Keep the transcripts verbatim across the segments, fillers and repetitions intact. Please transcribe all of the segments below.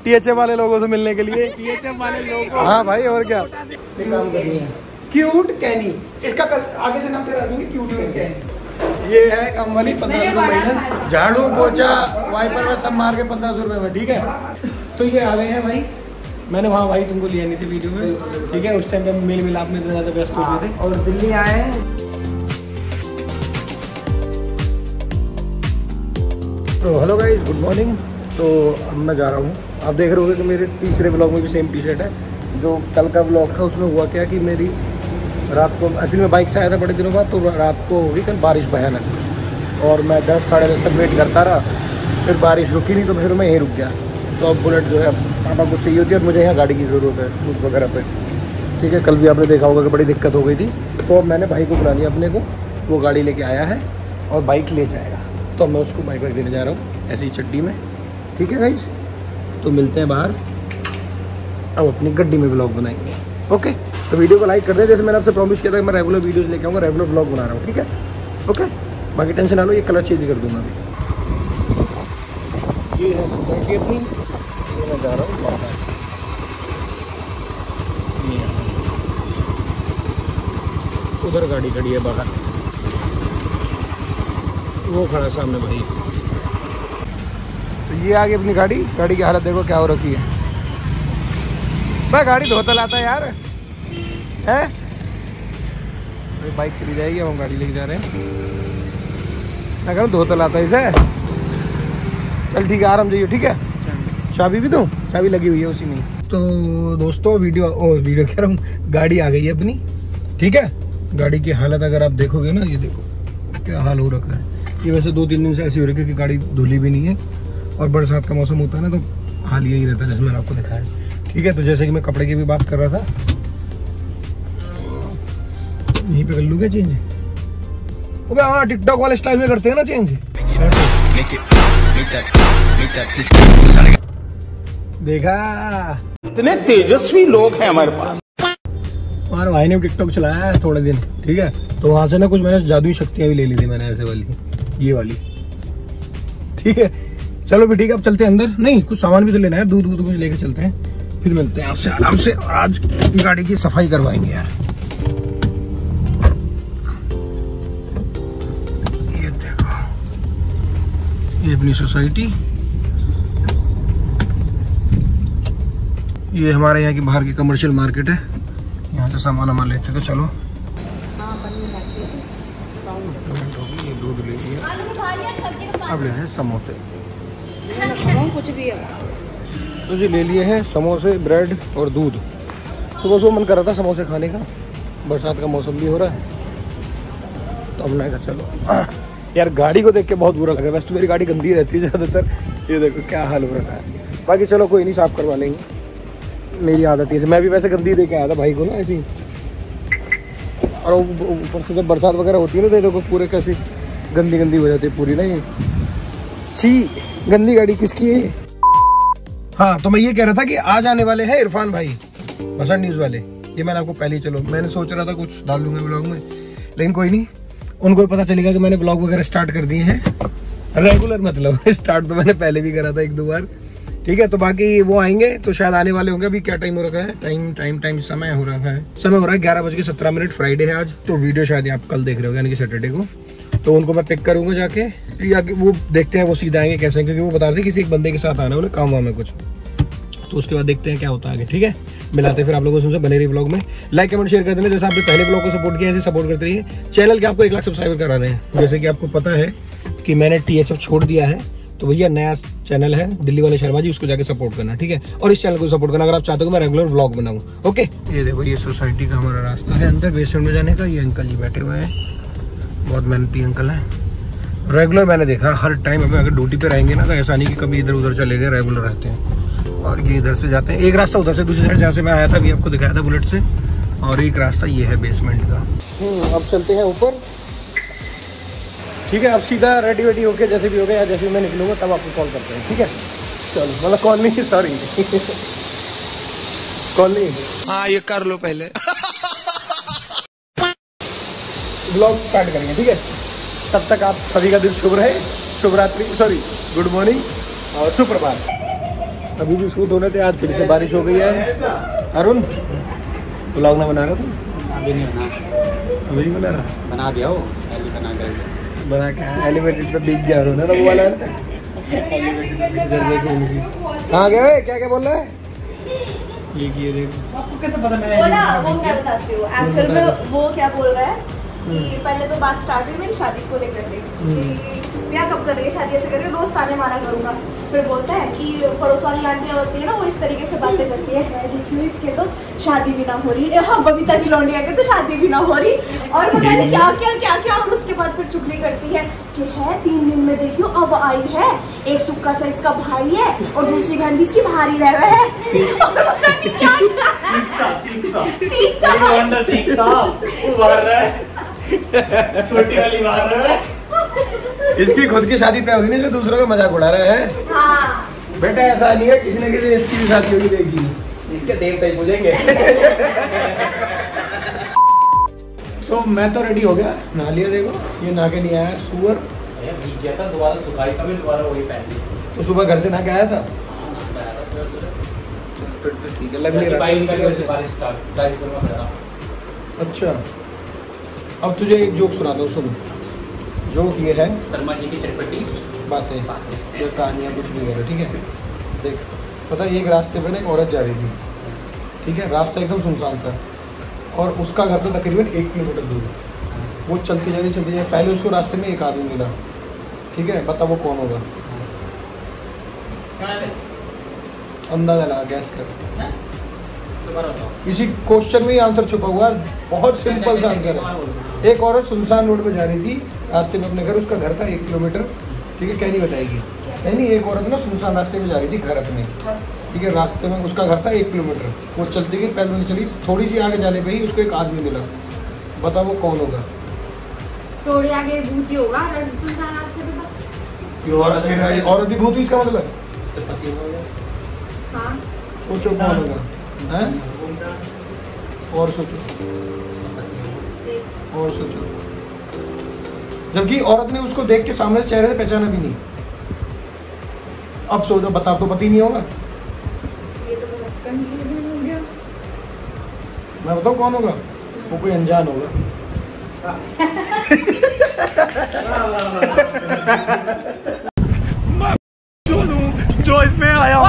THF वाले लोगों से मिलने के लिए। टीएचएफ वाले लोगों, हाँ भाई और क्या काम करनी है। क्यूट कैनी, इसका आगे से नाम तेरा दूंगी, क्यूट कैनी। ये है काम वाली, पंद्रह सौ महीना, झाड़ू पोछा वाइपर में सब मार के पंद्रह सौ रुपये में, ठीक है। तो ये आ गए हैं भाई, मैंने वहाँ भाई तुमको लिया नहीं थी वीडियो में, ठीक है। उस टाइम पे मेल मिलाप में इतना ज़्यादा व्यस्त हो गए थे और दिल्ली आए। तो हेलो गाइस, गुड मॉर्निंग। तो अब मैं जा रहा हूँ, आप देख रहे होगे कि मेरे तीसरे ब्लॉग में भी सेम टी शर्ट है। जो कल का ब्लॉग था उसमें हुआ क्या कि मेरी रात को एक्चुअली मैं बाइक से आया था बड़े दिनों बाद, तो रात को हो गई कल बारिश भयानक और मैं दस साढ़े दस तक वेट करता रहा, फिर बारिश रुकी नहीं तो फिर मैं यहीं रुक गया। तो अब बुलेट जो है पापा को चाहिए होती है और मुझे यहाँ गाड़ी की ज़रूरत है दूध वगैरह पे, ठीक है। कल भी आपने देखा होगा कि बड़ी दिक्कत हो गई थी, तो अब मैंने भाई को बुला लिया अपने को, वो गाड़ी लेके आया है और बाइक ले जाएगा। तो मैं उसको बाइक बाइक देने जा रहा हूँ ऐसी चट्टी में, ठीक है गाइस। तो मिलते हैं बाहर, अब अपनी गड्डी में ब्लॉग बनाएंगे, ओके। तो वीडियो को लाइक कर दें, जैसे मैंने आपसे प्रॉमिस किया था कि मैं रेगुलर वीडियोस लेके आऊँगा, रेगुलर ब्लॉग बना रहा हूँ, ठीक है, ओके। बाकी टेंशन ना लो, ये कलर चेंज कर दूँगा अभी। ये है सोसाइटी अपनी, ये मैं जा रहा हूँ बाहर। उधर गाड़ी खड़ी है बाहर, वो खड़ा सामने भाई। तो ये आ गई अपनी गाड़ी, गाड़ी की हालत देखो क्या हो रखी है। भाई गाड़ी धोता लाता है यार, है बाइक चली जाएगी, हम गाड़ी लेके जा रहे हैं। मैं कहूँ धोता लाता है इसे, चल ठीक है, आराम जाइए, ठीक है। चाबी भी दूँ, चाबी लगी हुई है उसी में। तो दोस्तों वीडियो ओ वीडियो कह रहा हूँ, गाड़ी आ गई है अपनी, ठीक है। गाड़ी की हालत अगर आप देखोगे ना, ये देखो क्या हाल हो रखा है। ये वैसे दो तीन दिन से ऐसी हो रही है कि गाड़ी धुली भी नहीं है, और बरसात का मौसम होता है ना तो हाल यही रहता है जैसे मैंने आपको दिखाया, ठीक है। तो जैसे कि मैं कपड़े की भी बात कर रहा था, यहीं पे कर लूँ क्या चेंज? अबे हाँ, टिकटॉक वाले स्टाइल में करते हैं ना चेंज। देखा, इतने तेजस्वी लोग हैं हमारे पास। हमारे भाई ने टिकटॉक चलाया है थोड़े दिन, ठीक है। तो वहां से ना कुछ मैंने जादुई शक्तियां भी ले ली थी मैंने, ऐसे वाली, ये वाली, ठीक है। चलो भी ठीक है, अब चलते हैं अंदर। नहीं, कुछ सामान भी तो लेना है, दूध दूध कुछ लेके चलते हैं, फिर मिलते हैं आपसे आराम से। और आज गाड़ी की सफाई करवाएंगे यार। ये देखो, ये अपनी सोसाइटी, ये हमारे यहाँ की बाहर की कमर्शियल मार्केट है, यहाँ से सामान वामान लेते। तो चलो, ये दूध ले लिया, अब ले रहे हैं समोसे, कुछ भी है तो जी ले लिए हैं समोसे, ब्रेड और दूध। सुबह सुबह मन कर रहा था समोसे खाने का, बरसात का मौसम भी हो रहा है, तो हमने कहा चलो। यार गाड़ी को देख के बहुत बुरा लगा, वैसे तो मेरी गाड़ी गंदी रहती है ज़्यादातर, ये देखो क्या हाल हो रखा है। बाकी चलो कोई नहीं, साफ करवा लेंगे, मेरी आदत है। मैं भी वैसे गंदी दे के आया था भाई को ना ऐसी, और ऊपर से जब बरसात वगैरह होती है ना तो देखो पूरे कैसी गंदी गंदी हो जाती है पूरी ना, ये छी गंदी गाड़ी किसकी है। हाँ, तो मैं ये कह रहा था कि आज आने वाले हैं इरफान भाई, भसन न्यूज़ वाले। ये मैंने आपको पहले ही, चलो मैंने सोच रहा था कुछ डाल दूंगा ब्लॉग में, लेकिन कोई नहीं, उनको भी पता चलेगा कि मैंने ब्लॉग वगैरह स्टार्ट कर दिए हैं रेगुलर, मतलब स्टार्ट तो मैंने पहले भी करा था एक दो बार, ठीक है। तो बाकी वो आएंगे तो शायद आने वाले होंगे। अभी क्या टाइम हो रखा है, टाइम टाइम टाइम समय हो रहा है, समय हो रहा है ग्यारह बज के सत्रह मिनट। फ्राइडे है आज, तो वीडियो शायद आप कल देख रहे हो, यानी कि सैटरडे को। तो उनको मैं पिक करूंगा जाके, या वो देखते हैं वो सीधा आएंगे कैसे, क्योंकि वो बता रहे थे किसी एक बंदे के साथ आना है उन्हें, काम वाम है कुछ, तो उसके बाद देखते हैं क्या होता है आगे, ठीक है। मिलाते फिर आप लोगों से, बने रही ब्लॉग में, लाइक कमेंट शेयर कर देना। जैसे आपने पहले ब्लॉग को सपोर्ट किया, ऐसे सपोर्ट करते रहिए। चैनल के आपको एक लाख सब्सक्राइबर कराने हैं, जैसे कि आपको पता है कि मैंने टी एच एफ छोड़ दिया है, तो भैया नया चैनल है दिल्ली वाले शर्मा जी, उसको जाके सपोर्ट करना, ठीक है। और इस चैनल को सपोर्ट करना अगर आप चाहते हो मैं रेगुलर व्लॉग बनाऊं, ओके। ये देखो, ये सोसाइटी का हमारा रास्ता है अंदर बेसमेंट में जाने का। ये अंकल जी बैठे हुए हैं, बहुत मेहनती अंकल हैं, रेगुलर मैंने देखा हर टाइम। हमें अगर ड्यूटी पे रहेंगे ना तो ऐसा नहीं कि कभी इधर उधर चले गए, रेगुलर रहते हैं। और ये इधर से जाते हैं, एक रास्ता उधर से, दूसरी साइड जहाँ से मैं आया था अभी आपको दिखाया था बुलेट से, और एक रास्ता ये है बेसमेंट का। अब चलते हैं ऊपर, ठीक है। अब सीधा रेडी वेडी होके जैसे भी हो गया, जैसे भी मैं निकलूंगा तब आपको कॉल करते हैं, ठीक है। चलो, मतलब कॉल नहीं, सॉरी कॉल नहीं, हाँ ये कर लो पहले। ब्लॉग स्टार्ट करेंगे, ठीक है। तब तक आप सभी का दिन शुभ रहे, शुभ रात्रि, सॉरी गुड मॉर्निंग और सुप्रभात। अभी भी शूट होने थे, आज फिर से बारिश हो गई है। अरुण ब्लॉग ना बना रहा तुम? अभी नहीं बना, अभी नहीं बना रहा? बना दिया हो, अभी बना कर बना के एलिवेटेड पे बिक गया अरुण है ना वो वाला। कहाँ गए? क्या क्या बोल रहा है? ये किए देखो। आपको कैसे पता मैंने वो ना वो मैं बताती हूँ एक्चुअल में वो क्या बोल रहा है कि पहले तो बात स्टार्ट हुई मेरी शादी को लेकर के कि क्या कब कर रही है शादी, ऐसे कर रही है, रोज ताने मारा करूंगा। फिर बोलता है कि पड़ोस वाली आंटियां होती है ना वो इस तरीके से बातें करती है, है देखियो इसके तो शादी भी ना हो रही, हाँ बबीता की लौंडिया के तो शादी भी ना हो रही, और पता नहीं क्या क्या क्या क्या। और उसके बाद फिर चुगली करती है कि है तीन दिन में देखियो अब आई है, एक सुक्का सा इसका भाई है और दूसरी बहन भी इसकी भारी रह है। और पता नहीं क्या छोटी वाली मार रहा है। इसकी खुद की शादी तय होगी नहीं, तो दूसरों का मजाक उड़ा रहा है। हाँ बेटा ऐसा नहीं है, किसी न किसी दिन इसकी भी शादी होगी, देखी इसके देवता ही पूजेंगे। तो मैं तो रेडी हो गया, नहा लिया। देखो ये नहा के नहीं आया सुअर। भीग गया था, दोबारा सुखाई का भी दोबारा वही पहन ली। तो सुबह घर से नहा के आया था। फिर तो ठीक है, लग नहीं रहा। अच्छा अब तुझे एक जोक सुनाता हूँ, सुन। जोक ये है, शर्मा जी की चटपटी बातें जो कहानियाँ कुछ भी करो, ठीक है। देख पता है, एक रास्ते पे ना एक औरत जा रही थी, ठीक है। रास्ता एकदम सुनसान था और उसका घर तो तकरीबन एक किलोमीटर दूर। वो चलती जा रही चलती जा रही, पहले उसको रास्ते में एक आदमी मिला, ठीक है। बता वो कौन होगा? अंदाजा लगा, गैस कर। इसी क्वेश्चन में ही आंसर छुपा हुआ है, बहुत सिंपल सा आंसर है। एक औरत सुनसान रोड पे जा रही थी, रास्ते में अपने घर, उसका घर था एक किलोमीटर, ठीक है। क्या नहीं बताएगी? नहीं, एक औरत ना सुनसान रास्ते में जा रही थी घर अपने, ठीक है। रास्ते में उसका घर था एक किलोमीटर, वो चलती गई, पैदल चली, थोड़ी सी आगे जाने पे ही उसको एक आदमी मिला। बता वो कौन होगा? थोड़ी आगे भूती होगा सुनसान रास्ते पे। औरत भी भूत, इसका मतलब? हाँ सोचो कौन होगा है? और सोचो और सोचो। जबकि औरत ने उसको देख के सामने से चेहरे से पहचाना भी नहीं। अब सोचो, बता तो पति नहीं होगा। ये तो बहुत कंफ्यूजन हो गया। मैं बताऊँ कौन होगा? वो कोई अनजान होगा। जो इसमें आया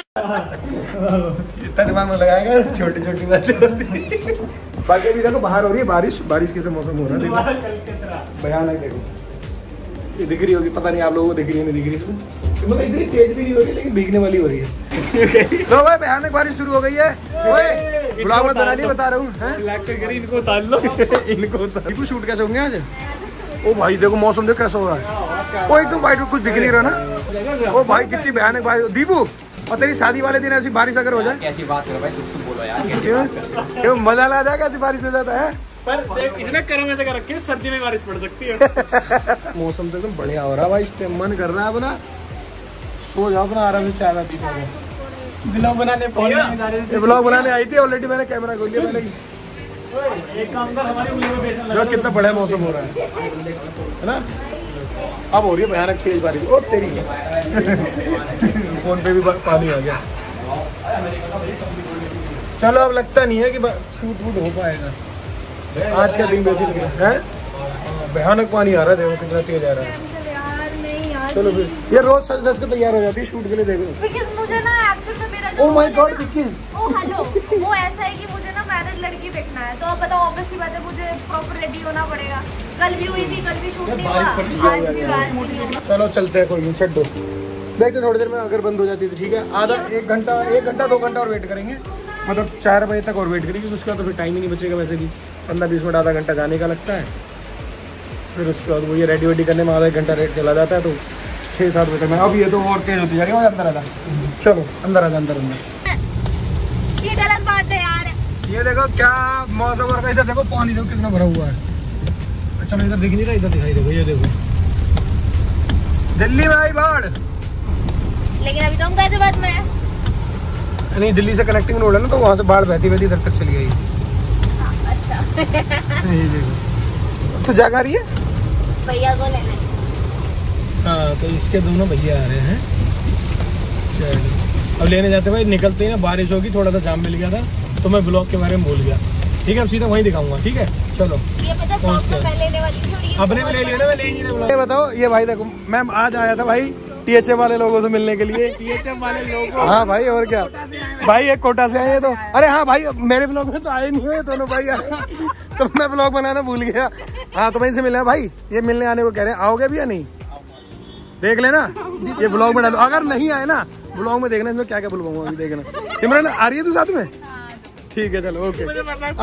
इतना दिमाग में लगाएगा, छोटी छोटी बातें होती। बाकी अभी देखो बाहर हो रही है बारिश, बारिश कैसे मौसम हो रहा है, देखो भयानक। देखो ये दिख रही होगी, पता नहीं आप लोगों को दिख रही है नहीं दिख रही, मतलब इतनी तेज भी नहीं हो रही लेकिन भीगने वाली हो रही है। लो भाई भयानक बारिश शुरू हो गई है। ओए ब्लॉग में बना नहीं, बता रहा हूँ इनको उतार लो। इनको उतार शूट कैसे होंगे आज? ओ भाई देखो मौसम देखो कैसा हो रहा है। ओ एकदम वाइट कुछ दिख नहीं रहा ना। ओ भाई कितनी भयानक बारिश। दीपू और तेरी शादी वाले दिन ऐसी बारिश अगर हो जाए, कैसी बात करो भाई, सुख सुख बोलो यार, कैसी बात करो। मजा ला जाएगा ऐसी बारिश हो जाता है। पर इसने कर्म ऐसे कर रखे, सर्दी में बारिश पड़ सकती है। मौसम तो एकदम बढ़िया हो रहा है भाई, मन कर रहा है अपना सो जाओ, अपना आराम से चाय पी पाओ। ब्लॉग बनाने ब्लॉग बनाने आई थी ऑलरेडी, मैंने कैमरा खोल लिया पहले ही। एक काम कर, हमारी उंगलियों में बेसन जो कितना बढ़िया मौसम हो रहा है है ना। अब हो रही है भयानक तेज बारिश। ओ तेरी फोन पे भी पानी आ गया। चलो अब लगता नहीं है कि शूट वूट हो पाएगा आज का दिन। वैसे है भयानक पानी आ रहा है, देखो कितना तेज आ रहा है। चलो फिर ये रोज सज सज के तैयार हो जाती है शूट के लिए। देखो बिकॉज़ मुझे ना एक्चुअल में मेरा oh my God because oh hello वो ऐसा है कि मुझे ना मैरिड लड़की देखना है, तो अब बताओ ऑब्वियस सी बात है मुझे प्रॉपर रेडी होना पड़ेगा। कल भी हुई थी, कल भी शूट नहीं हुआ, आज भी आज नहीं होगा। चलो चलते हैं, कोई नहीं छੱਡ दो। देखते थोड़ी देर में अगर बंद हो जाती है तो ठीक है, आधा एक घंटा एक घंटा दो घंटा और वेट करेंगे, मतलब चार बजे तक और वेट करेंगे। उसके बाद तो फिर टाइम ही नहीं बचेगा, वैसे भी पंद्रह बीस मिनट आधा घंटा जाने का लगता है। फिर उसके बाद वो ये रेडी वेडी करने में आधा एक घंटा रेट चला जाता है, तो छः सात बजे तक। अब ये तो और तेज होती जा रही है। अंदर आजा, चलो अंदर आजा, अंदर अंदर। ये गलत बात है यार। ये देखो क्या मौसम और इधर देखो पानी देखो कितना भरा हुआ है। चलो इधर दिख नहीं रहा, इधर दिखाई देखो, ये देखो दिल्ली में आई बाढ़। लेकिन अभी तो हम गाजियाबाद में है। नहीं दिल्ली से कनेक्टिंग रोड है ना, तो वहाँ से बाढ़ बहती बहती इधर तक चली गई। अच्छा ये देखो तो जगह रही है भैया को लेने। हाँ तो इसके दोनों भैया आ रहे हैं। चलो अब लेने जाते भाई निकलते ही ना बारिश होगी, थोड़ा सा जाम मिल गया था तो मैं ब्लॉग के बारे में भूल गया। ठीक है अब सीधा वहीं दिखाऊंगा। ठीक है चलो। ये पता ब्लॉग में मैं लेने वाली थी और ये अपने भी ले लिया ना, मैं ले ही नहीं। ये बताओ ये भाई देखो मैम आज आया था भाई टीएचएम वाले लोगों से मिलने के लिए। टीएचएम वाले लोग हाँ भाई और क्या भाई, एक कोटा से आए तो। अरे हाँ भाई मेरे ब्लॉग में तो आए नहीं हुए दोनों भाई तो मैं ब्लॉग बनाना भूल गया। हाँ तो मैं इनसे मिलना भाई, ये मिलने आने को कह रहे हैं, आओगे भी या नहीं देख लेना, ये ब्लॉग में डालो। अगर नहीं आए ना ब्लॉग में देखना इसमें क्या क्या बुलवाऊंगा अभी देखना। सिमरन आ रही है तू साथ में? ठीक है चलो ओके।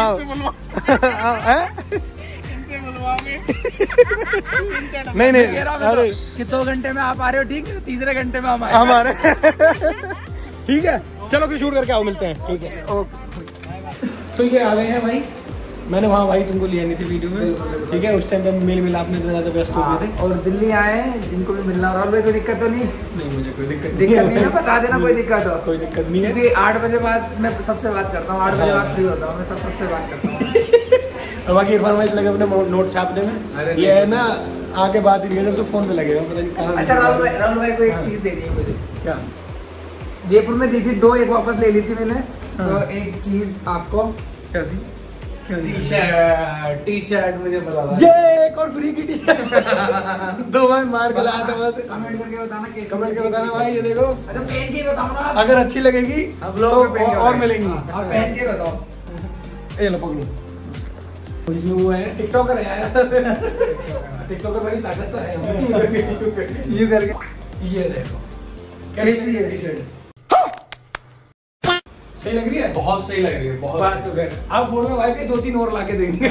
नहीं नहीं अरे कि दो घंटे में आप आ रहे हो ठीक है, तीसरे घंटे में हम आए हमारे ठीक है चलो फिर शूट करके आओ, मिलते हैं। ठीक है ओके। तो ये आ गए हैं भाई, मैंने वहाँ भाई तुमको लिया नहीं थी वीडियो में। ठीक है उस टाइम पे मेल मिलाप में इतना ज़्यादा व्यस्त हो गए थे और दिल्ली आए हैं जिनको भी मिलना। और भाई कोई दिक्कत तो नहीं? नहीं मुझे कोई दिक्कत दिक्कत नहीं है, बता देना कोई दिक्कत हो। कोई दिक्कत नहीं है क्योंकि आठ बजे बाद मैं सबसे बात करता हूँ, आठ बजे बाद फ्री होता हूँ मैं, सब सबसे बात करता हूँ। और बाकी फरमाइश लगे अपने नोट छापने में। ये है ना आके बात ही नहीं जब से फोन पे लगे पता नहीं कहाँ। अच्छा राहुल भाई, राहुल भाई को एक चीज दे दी है मुझे। क्या? जयपुर में दी थी दो, एक वापस ले ली थी मैंने। तो एक चीज आपको क्या थी? टी शर्ट टी शर्ट मुझे पता था। ये एक और फ्री की टी शर्ट दो बार मार के लाया था बस। कमेंट करके बताना कैसी कमेंट के बताना भाई ये देखो। अच्छा पहन के बताओ ना आप। अगर अच्छी लगेगी अब तो लोग और, और मिलेंगी। आप पहन के बताओ। ये लो पकड़ो। इसमें वो है टिकटॉकर है यार टिकटॉकर बड़ी ताकत तो है यू करके ये देखो कैसी है टी शर्ट, सही लग रही है? बहुत सही लग रही है बहुत। बात तो कर आप बोल रहे भाई कि दो तीन और लाके देंगे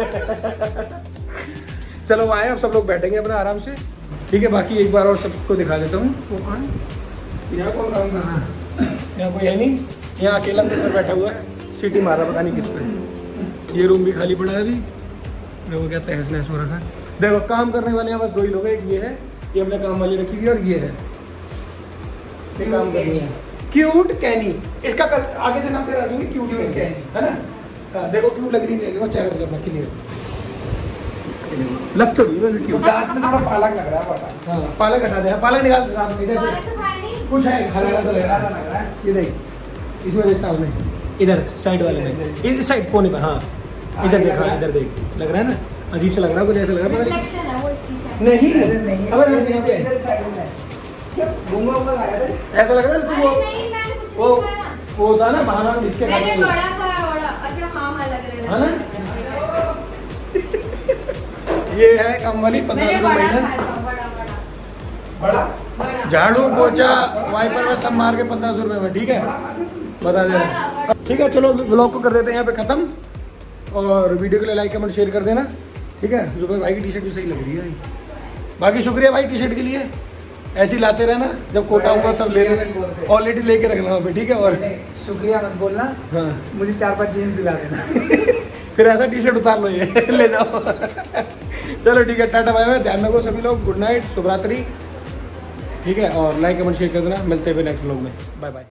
चलो आए अब सब लोग बैठेंगे अपना आराम से। ठीक है बाकी एक बार और सबको दिखा देता हूँ। वो कौन यहाँ कौन काम कर रहा है? यहाँ कोई है नहीं, यहाँ अकेला अंदर बैठा हुआ है, सीटी मारा पता नहीं किस पे। ये रूम भी खाली पड़ा है अभी, देखो क्या तहस नहस हो रखा है। देखो काम करने वाले यहाँ बस दो ही लोग हैं, एक ये है ये अपने काम वाली रखी हुई है और ये है ये काम करनी है क्यूट कैनी। इसका कल आगे से नाम तेरा दूंगी क्यूट कैनी है ना। हाँ, देखो क्यूट लग रही है देखो चेहरे पे करना क्लियर लग तो नहीं वैसे क्यूट। दांत में थोड़ा पालक लग रहा है बटा। हाँ पालक हटा दे, पालक निकाल दे सामने इधर से कुछ है हरा हरा तो लग रहा है। लग रहा है ये देख इसमें देख सामने इधर साइड वाले में इस साइड कोने पे। हाँ इधर देख, हाँ इधर देख लग रहा है ना अजीब से लग रहा है कुछ ऐसा लग रहा है रिफ्लेक्शन है वो इसकी शायद। नहीं नहीं अब यहाँ पे इधर साइड में क्या घूमा हुआ आया था। ऐसा लग रहा है तू वो अरे नहीं मैंने कुछ वो नहीं खाया। वो होता है ना बहाना जिसके मैंने खाने में। बड़ा खाया बड़ा। अच्छा हाँ हाँ लग रहा है ना ये है कम वाली पंद्रह मैंने रुपये बड़ा महीना। खाया था बड़ा बड़ा बड़ा बड़ा झाड़ू पोछा वाइपर में सब मार के पंद्रह सौ रुपये में। ठीक है बता दे रहा ठीक है चलो ब्लॉग को कर देते हैं यहाँ पे खत्म और वीडियो के लिए लाइक कमेंट शेयर कर देना। ठीक है जुबैर भाई की टी शर्ट भी सही लग रही है। बाकी शुक्रिया भाई टी शर्ट के लिए, ऐसे ही लाते रहना जब कोटा होगा तब ले लेना, ऑलरेडी लेके रखना वहाँ पे। ठीक है और शुक्रिया मत बोलना। हाँ मुझे चार पांच जीन्स दिला देना फिर ऐसा टी शर्ट उतार लो ये ले जाओ चलो ठीक है टाटा बाय बाय, ध्यान रखो सभी लोग, गुड नाइट शुभ रात्रि। ठीक है और लाइक कमेंट शेयर कर देना, मिलते हैं फिर नेक्स्ट व्लॉग में, बाय बाय।